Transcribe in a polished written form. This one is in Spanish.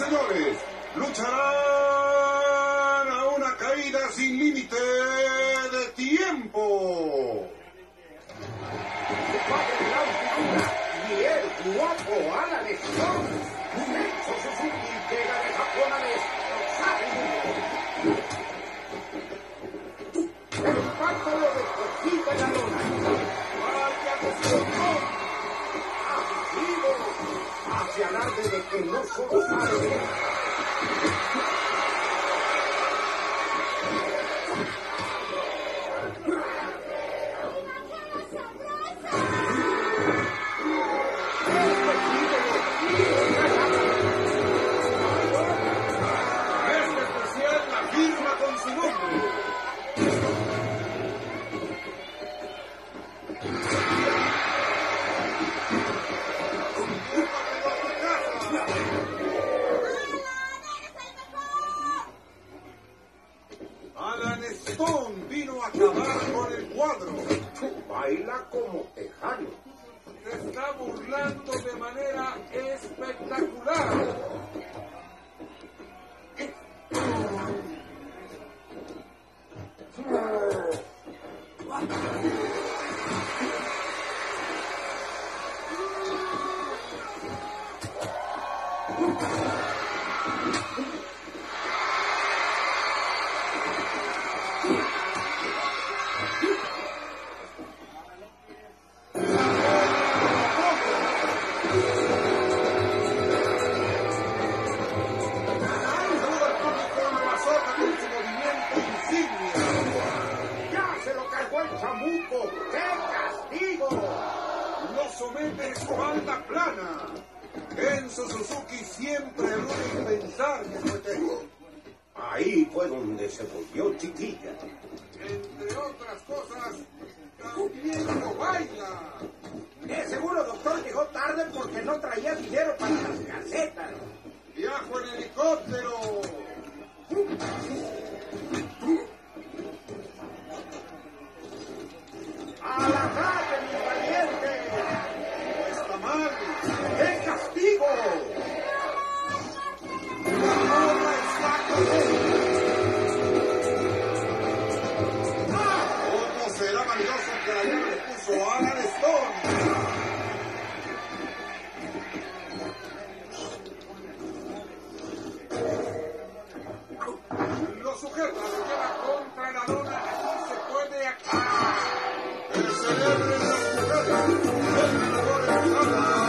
señores, lucharán a una caída sin límite de tiempo. Y el guapo Alan Stone, Renzo Suzuki llega de Japón a destrozar el mundo. El impacto lo deposita en la lona. ¡Vaya destrucción! ¡Agresivo! Hace alarde de que no solo sabe. Alan Stone vino a acabar con el cuadro. Baila como tejano. Se está burlando de manera espectacular. Somete espalda plana. Renzo Suzuki siempre logra pensar que fue técnico. Ahí fue donde se volvió chiquilla. Entre otras cosas, también lo baila. De seguro, doctor, llegó tarde porque no traía dinero para las casetas. Viajo en helicóptero. ¡A la calle, mi valiente! No está mal. ¡Qué castigo! La bola está cayendo. ¿Cómo será valioso que la llave le puso a Alan Stone? Lo sujeta, lo lleva contra la lona, así se puede acabar. El cerebro de la mujer, el ganador es Alan.